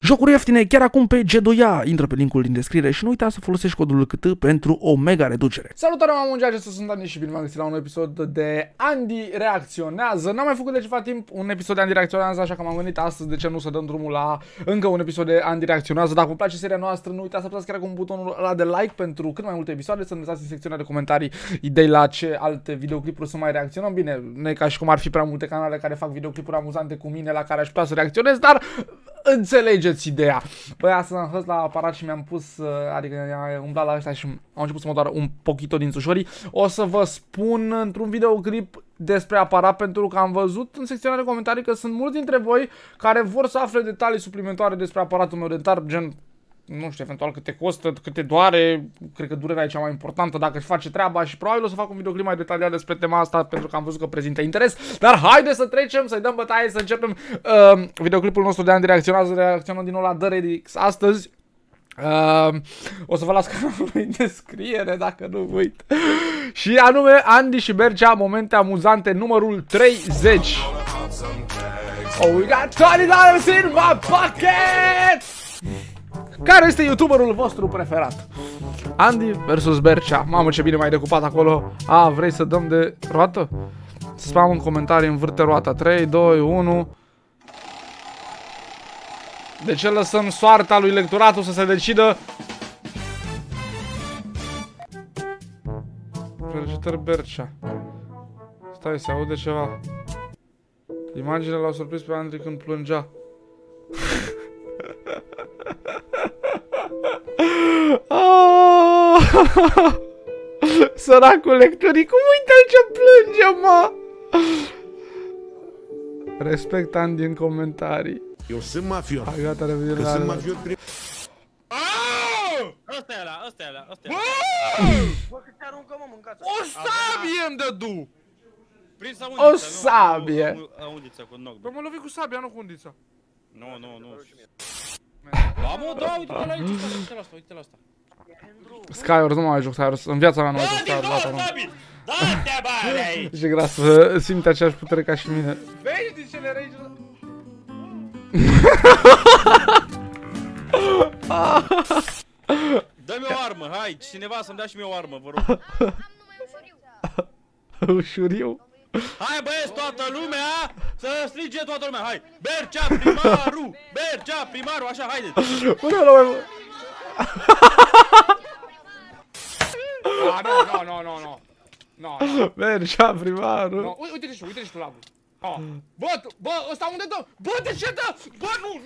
Jocuri ieftine chiar acum pe G2A. Intră pe linkul din descriere și nu uita să folosești codul CT pentru o mega reducere. Salutare, m-am acesta sunt Andy și bine v-am găsit la un episod de Andy Reacționează. N-am mai făcut de ceva timp un episod de Andy Reacționează, așa că m-am gândit astăzi de ce nu să dăm drumul la încă un episod de Andy Reacționează. Dacă vă place seria noastră, nu uitați să apăsați chiar cu butonul ăla de like pentru cât mai multe episoade, să ne lăsați în secțiunea de comentarii idei la ce alte videoclipuri să mai reacționăm. Bine, nu e ca și cum ar fi prea multe canale care fac videoclipuri amuzante cu mine la care aș putea să reacționez, dar înțelegeți ideea. Băi, astăzi am fost la aparat și mi-am pus, adică am umblat la ăștia și am început să mă doară un pochito din țușorii. O să vă spun într-un videoclip despre aparat, pentru că am văzut în secțiunea de comentarii că sunt mulți dintre voi care vor să afle detalii suplimentare despre aparatul meu dentar, gen, nu știu, eventual câte costă, câte doare, cred că durerea e cea mai importantă, dacă își face treaba, și probabil o să fac un videoclip mai detaliat despre tema asta, pentru că am văzut că prezintă interes. Dar haide să trecem, să-i dăm bătaie, să începem videoclipul nostru de Andy Reacționează. Reacționăm din nou la The Redix astăzi. O să vă las canalul în descriere dacă nu uit. Și anume Andy și Bercea, momente amuzante numărul 30. Oh, we got $20 in my pocket! Care este youtuberul vostru preferat? Andy versus Bercea. Mamă, ce bine m-ai decupat acolo. A, vrei să dăm de roată? Spam în comentarii, învârte roata. 3, 2, 1. De ce lăsăm soarta lui lectoratul să se decidă? Felicitări, Bercea. Stai, se aude ceva. Imaginele l-au surprins pe Andy când plângea. Săracul lectorii, cum uite-l ce plânge, mă! Respect Andy în comentarii. Eu sunt mafiot. Hai, gata, revedere la... Sunt mafiot prin... Ăsta e ăla, ăsta e ăla, ăsta e Bă! ăla. Bă, cât te aruncă, mă, mâncați. O sabie îmi dădu! Prinsă undița, O sabie! nu, undița cu nog. Bă, mă lovi cu sabia, nu cu undița. Nu. Ba, mă, da, uite-te la aici, uite-te la asta, uite-te la asta. Skywars, nu mai joc Skywars, în viața mea nu mai joc Da, din Skywars. nou, Sabi! Da-te, bă, de aici! Ce gras să simte aceeași putere ca și mine. Vezi din cele rage? Dă-mi o armă, hai, cineva să-mi dea și mie o armă, vă rog. Ușuriu. Hai, băieți, toată lumea, să strige toată lumea, hai! Bercea primarul! Bercea primarul, așa, haideți! Până la mai... Nu. Bercea primarul. Uite-te și tu la bă. Bă, ăsta unde dă? Bă, de ce dă? Bă, nu.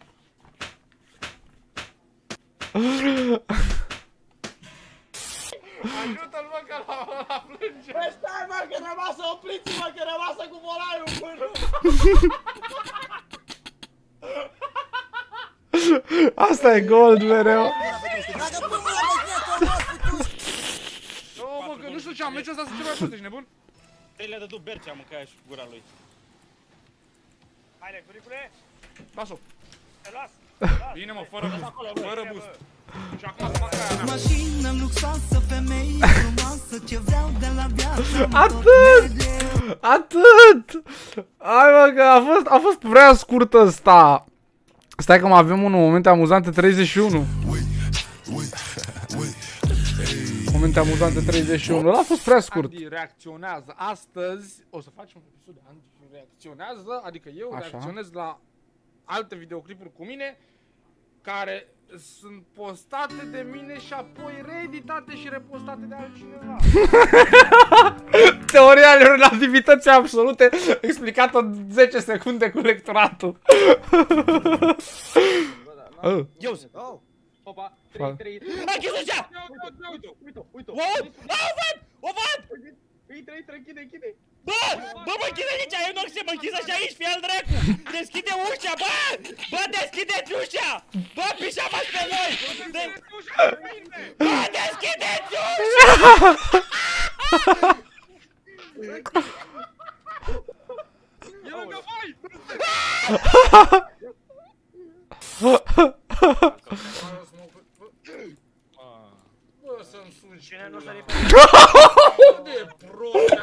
Ajută-l, mă, că la plânge. Bă, stai, mă, că rămasă, opriți-mă, că rămasă cu volaiul, bă. Asta e gold mereu. Mă, că nu știu ce am, meciul ăsta să ce mai fost, ești nebun? Te le-a dădut Bercea, mâncaia și gura lui. Haide, curicule. Las-o. Te las. Bine, mă, fără boost. Și acum să fac aia mea. Mașină luxoasă, femeie frumoasă, ce vreau de la viață. Atât! Hai, mă, că a fost prea scurt ăsta. Stai că mai avem unul, momente amuzante 31. Momente amuzante 31. Ăla a fost prea scurt. Andy reacționează. Astăzi o să facem un episod de Andy reacționează, adică eu reacționez la alte videoclipuri cu mine care sunt postate de mine și apoi reeditate și repostate de altcineva. Teoria relativității absolute explicată în 10 secunde cu lectoratul. Eu sunt. Opa, 3. Închis ușa! Uite-o. O văd! Intră, închide. Bă, mă închide aici, eu nu să mă închiză și aici, fii al dracu! Deschide ușa, bă! Bă, deschideți ușa! Bă, pișamați pe noi! Bă, deschideți ușa! E lângă voi! Bă, să-mi sun și cine nu s-a ridicat. De prost!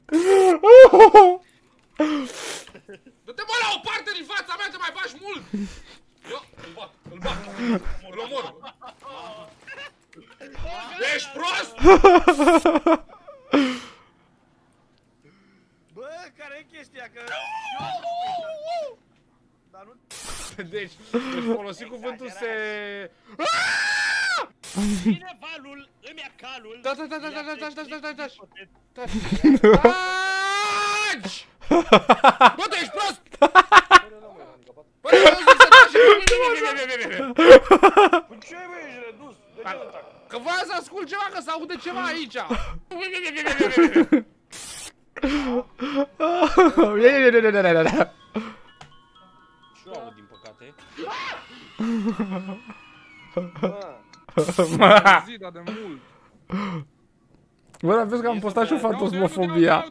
Du-te, mă, la o parte din fața mea, te mai faci mult! Îl bat, îl omor. Ești prost? Bă, care-i chestia? Că... Deci folosi cuvântul se... Vine valul, îmi ia calul. Da. Bă, tu ești prost! Bă, eu zic să taci! Ce bă, ești redus? De ce nu tac? Că voiam să ascult ceva, că s-aude ceva aici! Și eu aud, din păcate. Zi, dar de mult! Bă, dar vezi că am postat și o fantosmofobia.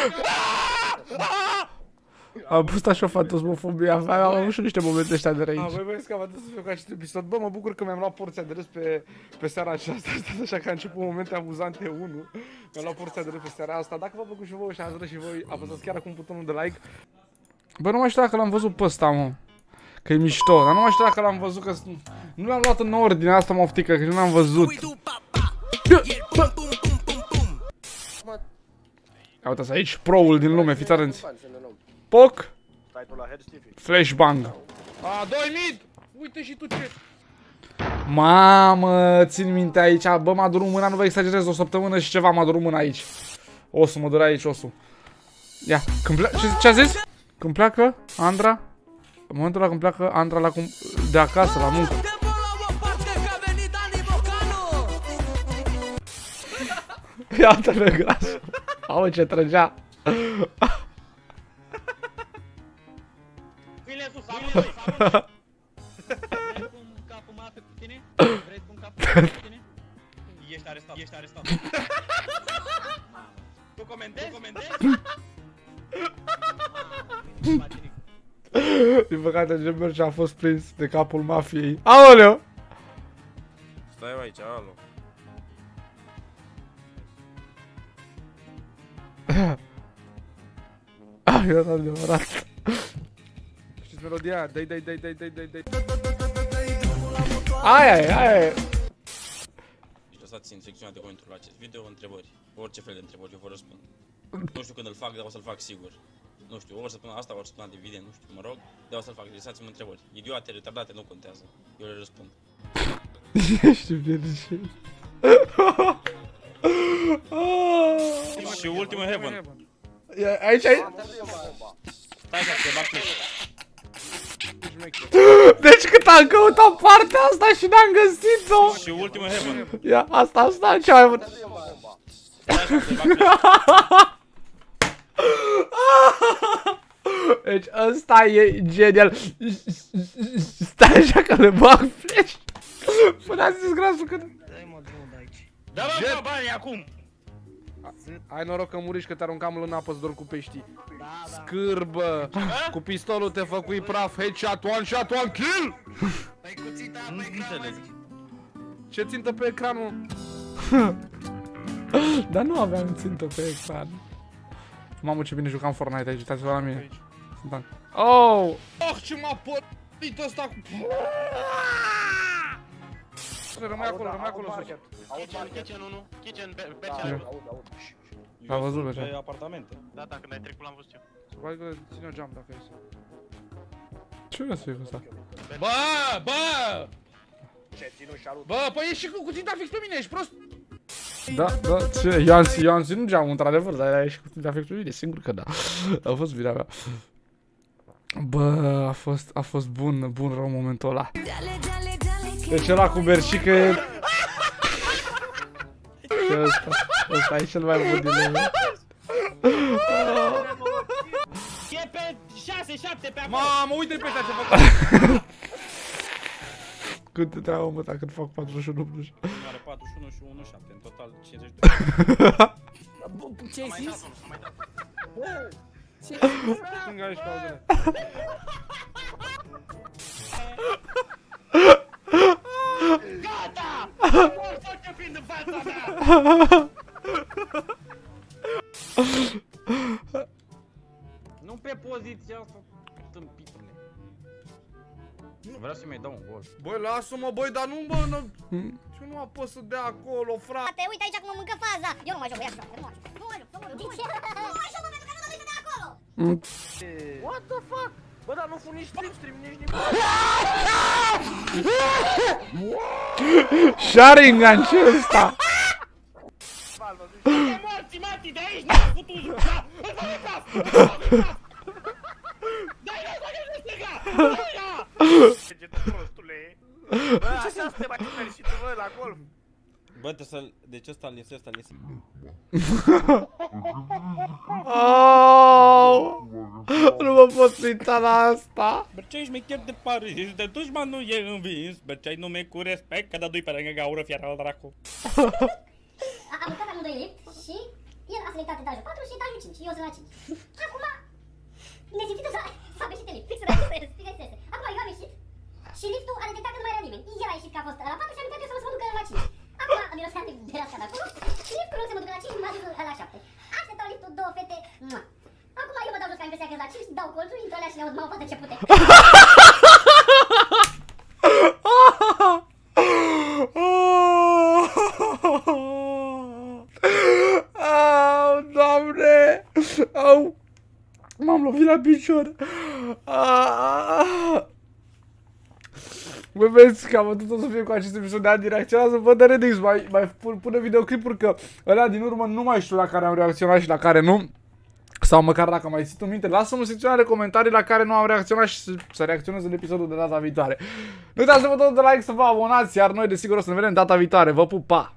Am postat și o fantosmofobia. Am avut și niște momente ăștia de rage. Băi, băi, că am adus să fiu ca acest episod. Bă, mă bucur că mi-am luat porția de râs pe seara aceasta. Așa că a început momente amuzante 1. Mi-am luat porția de râs pe seara asta. Dacă v-a plăcut și vouă și ați vrut și voi, apăsați chiar acum butonul de like. Bă, nu mai știu dacă l-am văzut pe ăsta, mă. Că e mișto, dar nu mai știu dacă l-am văzut, că nu l-am luat în ordine, asta mă oftică, că nu l-am văzut. Ia uitați aici, pro-ul din lume, fiți atenți. Poc. Flashbang. A, 2 mid! Uite și tu ce... Mamă, țin minte aici, bă, m-a durut mâna, nu vă exagerez, o săptămână și ceva m-a durut mâna aici. Osul, mă durea aici, osul. Ia, când pleacă, ce a zis? Când pleacă Andra? În momentul ăla când pleacă Andra de acasă, la muncă. Iată-l gras. Auă ce trăgea. Mâinile sus, amândoi. Vrei cu un capul mafie cu tine? Vrei cu un capul mafie cu tine? Ești arestat, ești arestat. Tu comentezi? Din păcate, Gemerge a fost prins de capul mafiei. Aoleu! Stai aici, alo. Ah, e adevărat. Știți melodia? Dai. Aia e. Deci lăsați în secțiunea de comentarii la acest video întrebări. Orice fel de întrebări, eu vă răspund. Nu știu când îl fac, dar o să-l fac sigur. Nu știu, ori săptămâna asta, ori săptămâna de video, nu știu, mă rog. Dar o să-l fac, lăsați-mi întrebări. Idiote, retardate, nu contează. Eu le răspund. Ești virgin. Și ultimul Heaven. Aici. Stai să te bag click. Deci cât am căutat partea asta și n-am găsit-o. Și ultimul Heaven. Ia, asta, ce mai mult. Stai să te bag click. Deci ăsta e genial. Stai așa că le bag flash. Până a zis grasul că... Dai mă drumul de aici. Da, bă, banii acum! Ai noroc că muriși, că te aruncam în apă să dormi cu peștii. Da. Scârbă! Cu pistolul te făcui praf, headshot, one shot, one kill! Păi cuțita, Nu pe înțeleg. Ce țintă pe ecran, mă? Dar nu aveam țintă pe ecran. Mamă, ce bine jucam Fortnite aici, uitați-vă la mine. Sunt oh! Oh, ce m-a părit ăsta cu... Rămâi acolo sus. Kitchen 1, kitchen, BCR. L-a văzut Pe deja. apartamente. Da, când ai trecut l-am văzut eu. Hai că ține geam dacă e să... Ce vreau să fie cu asta? Bă! Bă, păi ești și cu ținta fix pe mine, ești prost? Da, ce? Eu am ținut geamul, într-adevăr, dar ești cu ținta fix pe mine, singur că da. A fost vina mea. Bă, a fost bun rău momentul ăla. Deci ăla cu berșică e... Și ăsta e cel mai bun din lume. E pe 6-7 pe acolo. Mamă, uite pe ăsta ce fac. Cât te treabă, mă, dacă fac 41 plus? Are 41 și 1,7, în total 52. Ce ai zis? Stânga aici, cauzele. Gata! Mor să te prind în fața mea! Nu pe poziția asta, tâmpitule. Vreau să-mi dau un gol. Băi, lasă-mă, băi, dar nu, bă, eu nu apăs să dea acolo, frate. Uite aici cum mă mâncă faza. Eu nu mă joc, băiat, nu mă joc. Nu mă joc, de ce? Nu mă joc, pentru că nu mă de acolo. What the fuck? Bă, dar nu fun nici stream, nici nimic. Sharingan, ce ăsta? Morți, Mati, de aici n-am putut juca! Îl fac în praf! Îl fac în praf! Dai-i, dai-i, dai-i, stânga! Stânga! Ce tu prostule? Bă, așa să te mai mergi și tu, bă, la golf. Bă, trebuie să-l... Deci ăsta îl iese, ăsta îl iese. Nu mă pot uita la asta. Berceai șmecher de Paris, de dușman nu e învins. Berceai nume cu respect, că dă-doi pe lângă gaură, fiar al dracu. Am mâncat amândoi lift și el a selectat etajul 4 și etajul 5 și eu sunt la 5. Acum, nesimțită s-a ieșit în lift, fix înainte să iese. Acum eu am ieșit și liftul a detectat că nu mai era nimeni. El a ieșit că a fost la 4 și am uitat eu să mă ducă la 5. Acum am miroseat de la scara acolo și liftul nu se mă ducă la 5, m-a dus la 7. Așteptau liftul, două fete, mua. Acum eu mă dau jos ca impresia că la 5, dau colțul, intru alea și le aud, mă, fată ce pute. Au, Doamne! Au! M-am lovit la picior. Bă, vezi că am atât o să fie cu acest episod de Andi reacționează. Vă dă Redix, mai pune videoclipuri că ălea din urmă nu mai știu la care am reacționat și la care nu. Sau măcar dacă mai țin minte, lasă-mă în secțiunea de comentarii la care nu am reacționat și să reacționez în episodul de data viitoare. Nu uitați să vă dați de like, să vă abonați, iar noi desigur o să ne vedem data viitoare. Vă pup, pa!